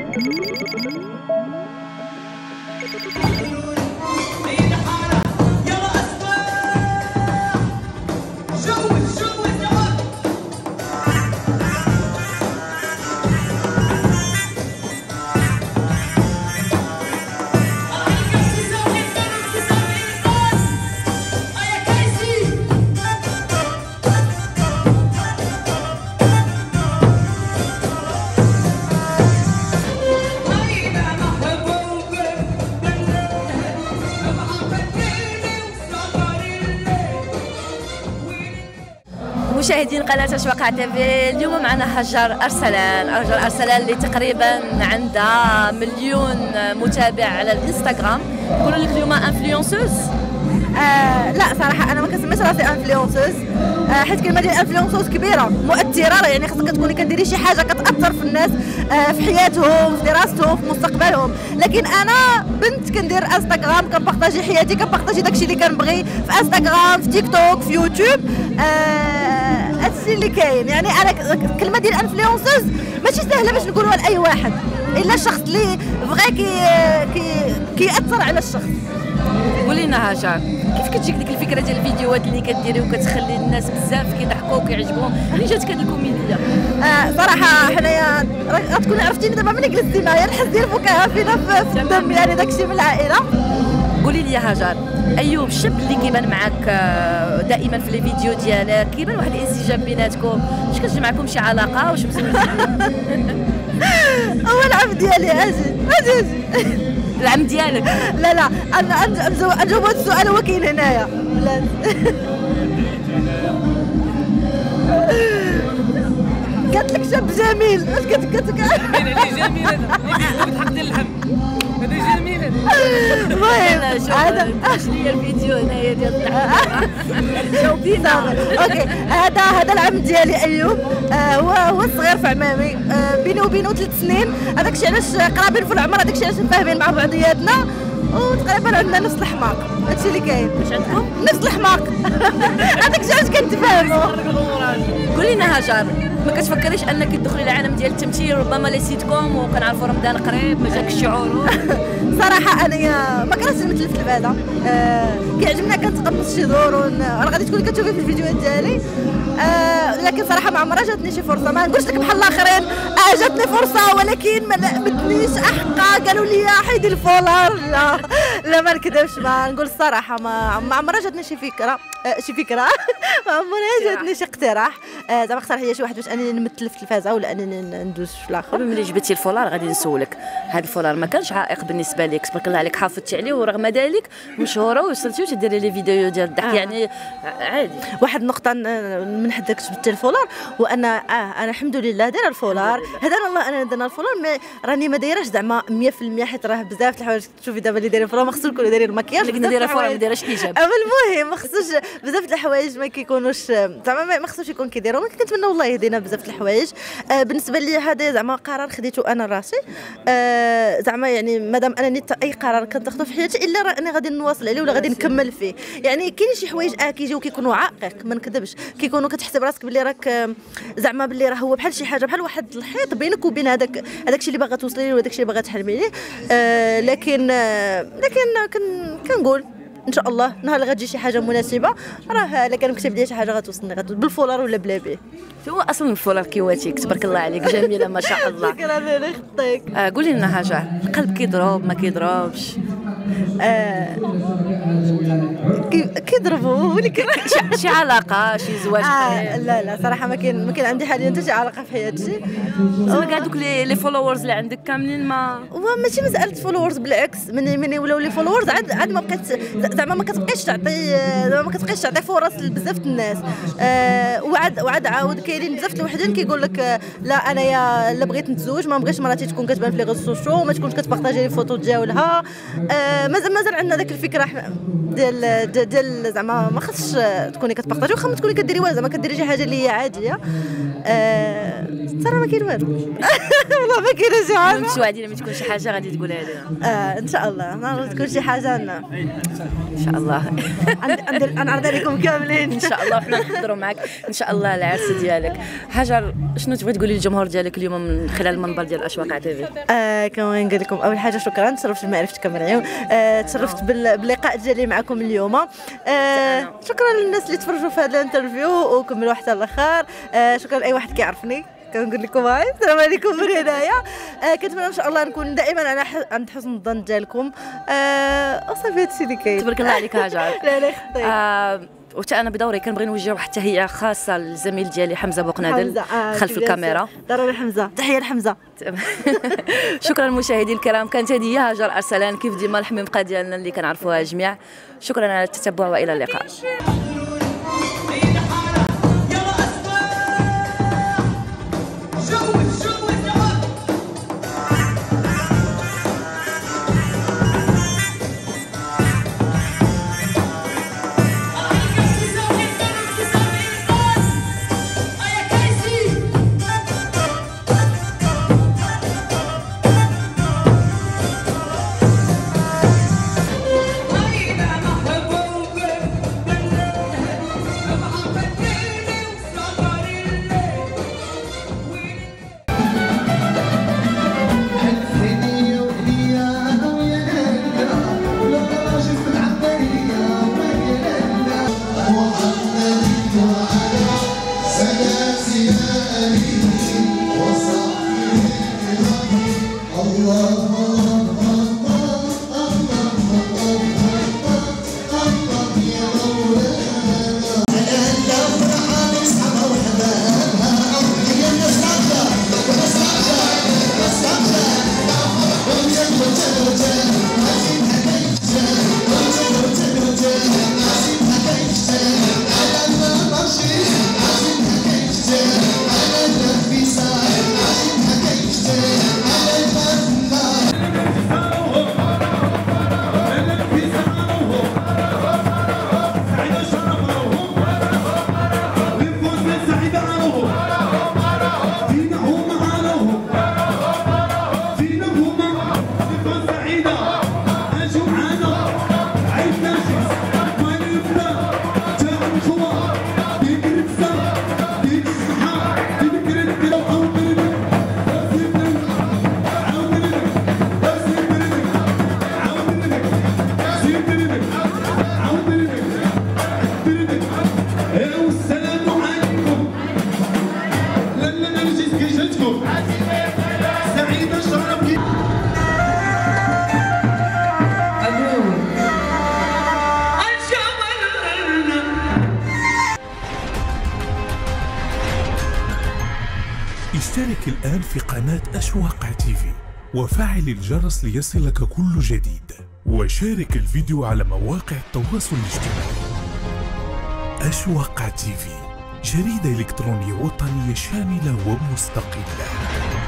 مشاهدين قناة أشواق تيفي، اليوم معنا هاجر أرسلان. هاجر أرسلان اللي تقريبا عندها 1,000,000 متابع على الانستغرام. يقولوا لك اليوم انفلونسوز؟ لا صراحة أنا ما كنسميش راسي انفلونسوز، حيت كلمة ديال انفلونسوز كبيرة مؤثرة، يعني خاصك تكوني كديري شي حاجة كتأثر في الناس، في حياتهم، في دراستهم، في مستقبلهم. لكن أنا بنت كندير انستغرام، كنبارطاجي حياتي، كنبارطاجي داكشي اللي كنبغي في انستغرام، في تيك توك، في يوتيوب. هادشي اللي كاين. يعني انا الكلمه ديال انفلونسوز ماشي سهله باش نقولوها لاي واحد الا الشخص اللي بغى كيأثر على الشخص. قولي لنا هاجر، كيف كتجيك ديك الفكره ديال الفيديوهات اللي كديري وكتخلي الناس بزاف كيضحكوا وكيعجبهم؟ منين جاتك هاد الكوميديا؟ صراحه حنايا غتكوني عرفتيني دابا ملي جلست هنايا الحس ديال الفكاهه فينا في الدم، يعني داكشي من العائله. قولي لي يا هاجر، ايوب الشاب اللي كيبان معاك دائما في لي فيديو ديالك، كيبان واحد الانسجام بيناتكم، واش كتجمعكم شي علاقه؟ واش هو العم ديالي. اجي العم ديالك؟ لا انا نجاوب هذا السؤال، هو كاين هنايا. قالت لك شاب جميل، اش قالت لك؟ جميل هذا بالحق ديال اللحم، هذا جميل هذا. المهم هذا اش لي الفيديو هنايا ديال الضحك. جاوبينا. اوكي، هذا العم ديالي ايوب، هو الصغير في عمامي، بيني وبينه 3 سنين. هذاك الشيء علاش قرابين في العمر، هذاك الشيء علاش فاهمين مع بعضياتنا، وتقريبا عندنا نفس الحماق. هادشي اللي كاين. واش عندكم؟ نفس الحماق. هذاك الشيء علاش كنتفاهموا. قولي لنا هاجر، ما كتفكريش انك تدخلي العالم ديال التمثيل، ربما لي سيت كوم، وكنعرفوا رمضان قريب، ما جاكش الشعور؟ صراحه انايا ما كرهتش نمثل في التلفازه، كيعجبني كنتقمص شي دور، راه غادي تكوني كتشوفي في الفيديوهات ديالي. لكن صراحه ما عمرها جاتني شي فرصه، ما نقولش لك بحال الاخرين جاتني فرصه ولكن ما لعبتنيش احقا، قالوا لي حيدي الفولار. لا ما نكذبش، ما نقول الصراحه، ما عمرها جاتني شي فكره ما عمرها جاتني شي اقتراح، زعما اقترح لي شي واحد باش انني نمثل في التلفازه ولا انني ندوز في الاخر. ملي جبتي الفولار غادي نسولك، هذا الفولار ما كانش عائق بالنسبه لك؟ تبارك الله عليك، حافظتي عليه ورغم ذلك مشهوره ووصلتي وتديري لي فيديو ديال الضحك، يعني عادي. واحد النقطه من حدك جبت الفولار، وانا انا الحمد لله دايره الفولار، هدانا الله انا درنا الفولار، راني ما دايراش زعما 100%، حيت راه بزاف د الحوايج تشوفي دابا اللي دايرين الفولار ما خصوش يكونوا دايرين المكياج، اللي كنا دايره الفولار ما دايراش حجاب. المهم ما خصوش بزاف د الحوايج ما كيكونوش زعما ما خصوش يكون كيديروا، ولكن كنتمنى والله يهدينا بزاف د الحوايج. بالنسبه لي هذا زعما قرار خديته انا راسي، زعما يعني مادام انا اي قرار كنتاخذه في حياتي الا راني غادي نواصل عليه ولا غادي نكمل فيه. يعني كاين شي حوايج كيجيو كيكونوا عائق، ما نكذبش، كيكونوا كتحسب راسك بلي راك زعما بلي راه هو بحال شي حاجه، بحال واحد الحيط بينك وبين هذاك الشيء اللي باغا توصلي ليه وداك الشيء اللي باغا تحلمي ليه. لكن كنقول ان شاء الله نهار اللي غتجي شي حاجه مناسبه، راه الا كان مكتب ليا شي حاجه غتوصلني بالفولار ولا بلا به. هو اصلا الفولار كيواتيك، تبارك الله عليك، جميله ما شاء الله. شكرا لك خطيك. قولي لنا هاجر، القلب كيضرب ما كيضربش؟ كيضربوا ولكن شي علاقه، شي زواج؟ لا صراحه ما كاين عندي حاليا حتى شي علاقه في حياتي. كاع دوك لي فولورز اللي عندك كاملين ما ماشي مساله فولورز، بالعكس مني ولاو لي فولورز عاد ما بقيت زعما ما كتبقيش تعطي فرص لبزاف الناس. وعاد عاود كاينين بزاف الوحدين كيقول لك لا انايا لا بغيت نتزوج ما بغيتش مراتي تكون كتبان في لي ريزو سوسيو وما تكونش كتبارطاجي لي فوتو ديالها. مازال عندنا داك الفكره ديال زعما ما خصش تكوني كتبارطاجي، واخا تكوني كديري زعما كديري شي حاجه اللي هي عاديه. صراحه ما كاين والو. والله ما كاين شي حاجه. متوعدين لما تكون شي حاجه غادي تقولها لنا. ان شاء الله نهار تكون شي حاجه لنا ان شاء الله. نعرض عليكم كاملين ان شاء الله وحنا نحضروا معك ان شاء الله العرس ديالك. هاجر شنو تبغي تقولي للجمهور ديالك اليوم من خلال المنبر ديال اشواق تيفي؟ كما نقول لكم اول حاجه شكرا، تشرفت بمعرفتكم مريم، تشرفت باللقاء ديالي معكم اليوم. شكرا للناس اللي تفرجوا في هذا الانترفيو وكملوا حتى الاخر. شكرا لاي واحد كيعرفني، كنقول لكم هاي السلام عليكم من هنايا. كنتمنى ان شاء الله نكون دائما انا عند حسن الظن ديالكم. وصافي هادشي اللي كاين. تبارك الله عليك هاجر. لا يخطيك. وحتى انا بدوري كنبغي نوجه واحد التحيه خاصه للزميل ديالي حمزه بوقنادل خلف الكاميرا. ضروري حمزه، تحيه لحمزه. شكرا المشاهدين الكرام، كانت هذه هي هاجر ارسلان كيف ديما الحميمقه ديالنا اللي كنعرفوها جميع. شكرا على التتبع والى اللقاء. اشترك الآن في قناة أشواق تيفي وفعل الجرس ليصلك كل جديد، وشارك الفيديو على مواقع التواصل الاجتماعي. أشواق تيفي، جريدة إلكترونية وطنية شاملة ومستقلة.